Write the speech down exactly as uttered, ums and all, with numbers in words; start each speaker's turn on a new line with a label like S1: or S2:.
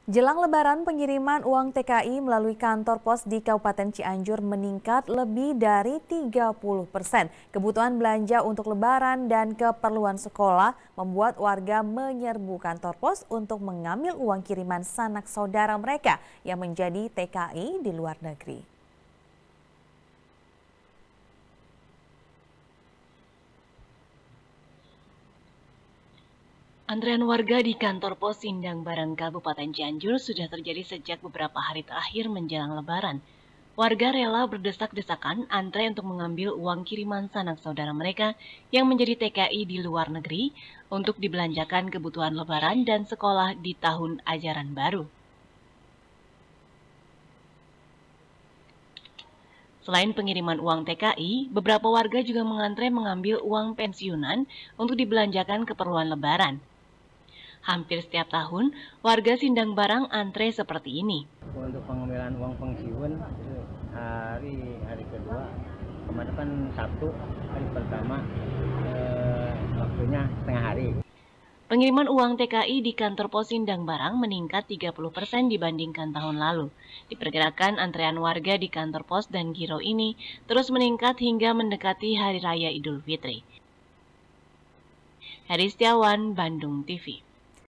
S1: Jelang Lebaran, pengiriman uang T K I melalui kantor pos di Kabupaten Cianjur meningkat lebih dari tiga puluh persen. Kebutuhan belanja untuk Lebaran dan keperluan sekolah membuat warga menyerbu kantor pos untuk mengambil uang kiriman sanak saudara mereka yang menjadi T K I di luar negeri.
S2: Antrean warga di kantor pos Sindang Barang Kabupaten Cianjur sudah terjadi sejak beberapa hari terakhir menjelang Lebaran. Warga rela berdesak-desakan antre untuk mengambil uang kiriman sanak saudara mereka yang menjadi T K I di luar negeri untuk dibelanjakan kebutuhan Lebaran dan sekolah di tahun ajaran baru. Selain pengiriman uang T K I, beberapa warga juga mengantre mengambil uang pensiunan untuk dibelanjakan keperluan Lebaran. Hampir setiap tahun, warga Sindang Barang antre seperti ini.
S3: Untuk pengambilan uang pensiun itu hari hari kedua, kemarin kan Sabtu, hari pertama eh, waktunya setengah hari.
S2: Pengiriman uang T K I di kantor pos Sindang Barang meningkat tiga puluh persen dibandingkan tahun lalu. Diperkirakan antrean warga di kantor pos dan giro ini terus meningkat hingga mendekati Hari Raya Idul Fitri. Heri Setiawan, Bandung T V.